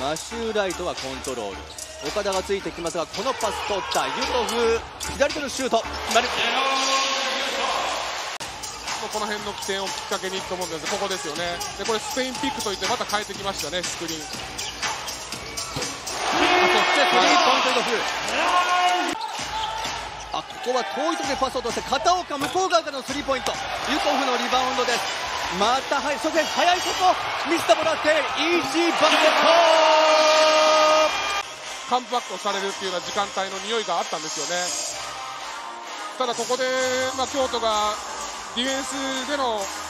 マシューライトはコントロール、岡田がついてきますが、このパス取ったユトフ、左手のシュート決まる。 この辺の起点をきっかけにと思うんです。ここですよね。でこれスペインピックといってまた変えてきましたね、スクリーン。そしてスリーポイントユトフ、ここは遠いところでパスを落として片岡、向こう側からのスリーポイント、ユトフのリバウンドです。またそして速い外見せてもらってイージーバスケット、 カンパクトされるっていうような時間帯の匂いがあったんですよね。ただここで、京都がディフェンスでの